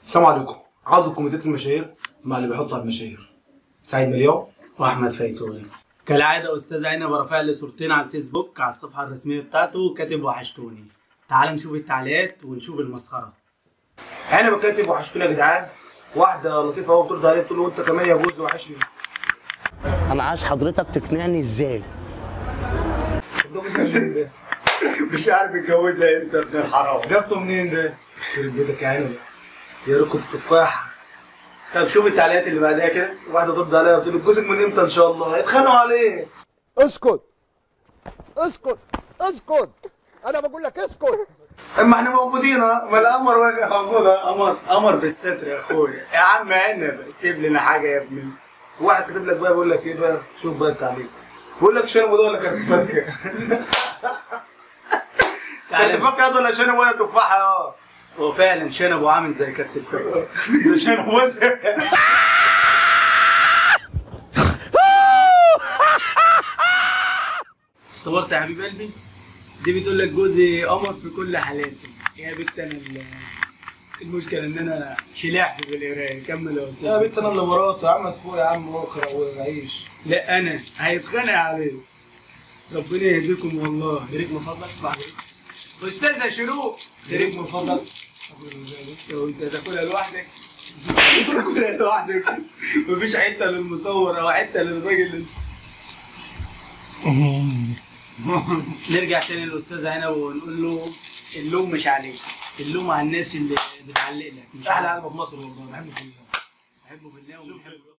السلام عليكم. عرض كوميديات المشاهير مع اللي بيحط على المشاهير سعيد مليون واحمد فايتوني. كالعاده استاذ عنب رافع لي صورتين على الفيسبوك على الصفحه الرسميه بتاعته كاتب وحشتوني. تعال نشوف التعليقات ونشوف المسخره. عنب كاتب وحشتوني يا جدعان. واحده لطيفه قوي بترد عليه بتقول له انت كمان يا جوز وحشني. انا عايز حضرتك تقنعني ازاي؟ مش عارف اتجوزها انت ابن الحرام. جبته منين ده؟ يخرب بيتك يا عنب، يا ريت كنت تفاح. طب شوف التعليقات اللي بعدها كده. واحده ترد عليها بتقول له جوزك من امتى ان شاء الله؟ هيتخانقوا عليه. اسكت اسكت اسكت، انا بقول لك اسكت. اما احنا موجودين ما القمر موجود قمر بالستر يا اخويا. يا عم عنب سيب لنا حاجه يا ابني. واحد كاتب لك بقى بيقول لك ايه بقى؟ شوف بقى التعليق. بيقول لك شنب ده ولا كارت فكه؟ كارت فكه ده ولا شنب ولا تفاحه؟ هو فعلا شنبه عامل زي كارت الفكه. ده شنب وسع. صورت يا حبيب قلبي. دي بتقول لك جوزي قمر في كل حالاته. يا بنت انا المشكله ان انا شلاح في القرايه. كمل يا استاذ. يا بنت انا اللي مراته يا عم تفوق يا عم واقرا وعيش. لا انا هيتخانق عليه. ربنا يهديكم والله. دريك من فضلك لحظه. استاذه شروق دريك من فضلك. لو انت تاكلها لوحدك تاكلها لوحدك. مفيش حته للمصور او حته للراجل. نرجع تاني للاستاذ عنب ونقول له اللوم مش عليك، اللوم على الناس اللي بتعلق لك. مش احلى علبه في مصر والله. بحبه في الله. بحبه بالله.